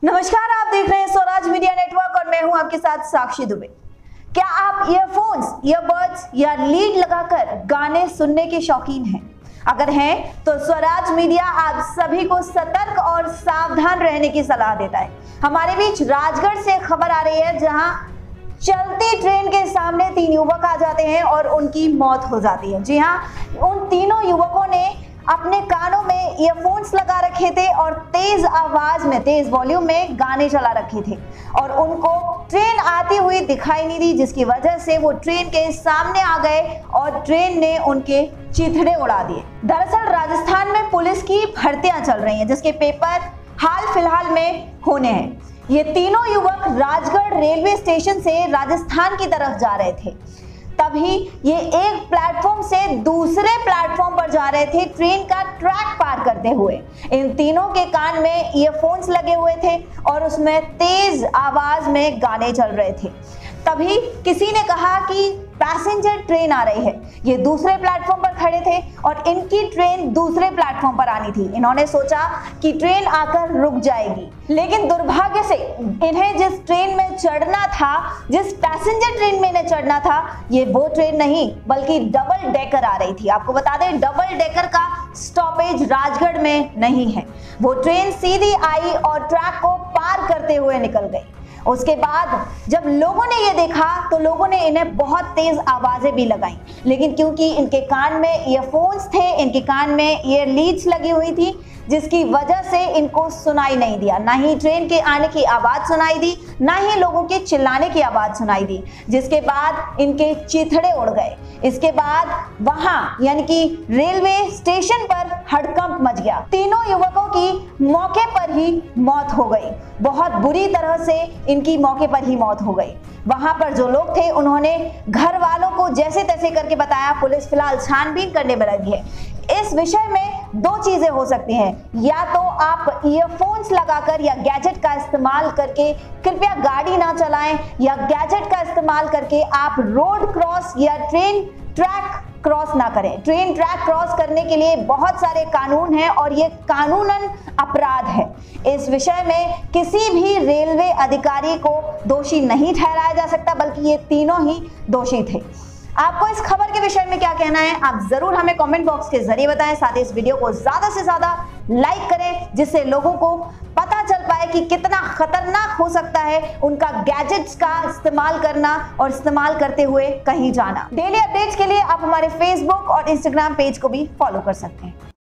नमस्कार, आप देख रहे हैं स्वराज मीडिया नेटवर्क और मैं हूं आपके साथ साक्षी दुबे। क्या आप ईयरफोन्स, ईयरबड्स या लीड लगाकर गाने सुनने के शौकीन हैं? अगर हैं तो स्वराज मीडिया आप सभी को सतर्क और सावधान रहने की सलाह देता है। हमारे बीच राजगढ़ से खबर आ रही है, जहां चलती ट्रेन के सामने 3 युवक आ जाते हैं और उनकी मौत हो जाती है। जी हां, उन तीनों युवकों ने अपने कानों में ईयरफोन्स लगा रखे थे और तेज आवाज में, तेज वॉल्यूम में गाने चला रखे थे और उनको ट्रेन आती हुई दिखाई नहीं दी, जिसकी वजह से वो ट्रेन के सामने आ गए और ट्रेन ने उनके चिथड़े उड़ा दिए। दरअसल राजस्थान में पुलिस की भर्तियां चल रही हैं, जिसके पेपर हाल फिलहाल में होने हैं। ये तीनों युवक राजगढ़ रेलवे स्टेशन से राजस्थान की तरफ जा रहे थे। तभी ये एक प्लेटफॉर्म से दूसरे प्लेटफॉर्म पर जा रहे थे, ट्रेन का ट्रैक पार करते हुए। इन तीनों के कान में ईयरफोन्स लगे हुए थे और उसमें तेज आवाज में गाने चल रहे थे। तभी किसी ने कहा कि पैसेंजर ट्रेन आ रही है। ये दूसरे प्लेटफॉर्म पर खड़े थे और इनकी ट्रेन दूसरे प्लेटफॉर्म पर आनी थी। इन्होंने सोचा कि ट्रेन आकर रुक जाएगी, लेकिन दुर्भाग्य से इन्हें जिस ट्रेन में चढ़ना था, जिस पैसेंजर ट्रेन में इन्हें चढ़ना था, ये वो ट्रेन नहीं बल्कि डबल डेकर आ रही थी। आपको बता दें, डबल डेकर का स्टॉपेज राजगढ़ में नहीं है। वो ट्रेन सीधी आई और ट्रैक को पार करते हुए निकल गई। उसके बाद जब लोगों ने ये देखा तो लोगों ने इन्हें बहुत तेज आवाजें भी लगाई, लेकिन क्योंकि इनके कान में ईयरफोन्स थे, इनके कान में ईयर लीड्स लगी हुई थी, जिसकी वजह से इनको सुनाई नहीं दिया। ना ही ट्रेन के आने की आवाज सुनाई दी, ना ही लोगों के चिल्लाने की आवाज सुनाई दी, जिसके बाद इनके चिथड़े उड़ गए। इसके बाद वहां यानी कि रेलवे स्टेशन पर हड़कंप मच गया। तीनों युवकों की मौके पर ही मौत हो गई। बहुत बुरी तरह से इनकी मौके पर ही मौत हो गई। वहां पर जो लोग थे उन्होंने घर वालों को जैसे तैसे करके बताया। पुलिस फिलहाल छानबीन करने में लगी है। इस विषय में 2 चीजें हो सकती हैं, या तो आप ईयरफोन्स लगाकर या गैजेट का इस्तेमाल करके कृपया गाड़ी ना चलाएं, या गैजेट का इस्तेमाल करके आप रोड क्रॉस या ट्रेन ट्रैक क्रॉस ना करें। ट्रेन ट्रैक क्रॉस करने के लिए बहुत सारे कानून हैं और ये कानूनन अपराध है। इस विषय में किसी भी रेलवे अधिकारी को दोषी नहीं ठहराया जा सकता, बल्कि ये तीनों ही दोषी थे। आपको इस खबर के विषय में क्या कहना है, आप जरूर हमें कमेंट बॉक्स के जरिए बताएं। साथ ही इस वीडियो को ज्यादा से ज्यादा लाइक करें, जिससे लोगों को पता चल पाए कि कितना खतरनाक हो सकता है उनका गैजेट्स का इस्तेमाल करना और इस्तेमाल करते हुए कहीं जाना। डेली अपडेट्स के लिए आप हमारे फेसबुक और इंस्टाग्राम पेज को भी फॉलो कर सकते हैं।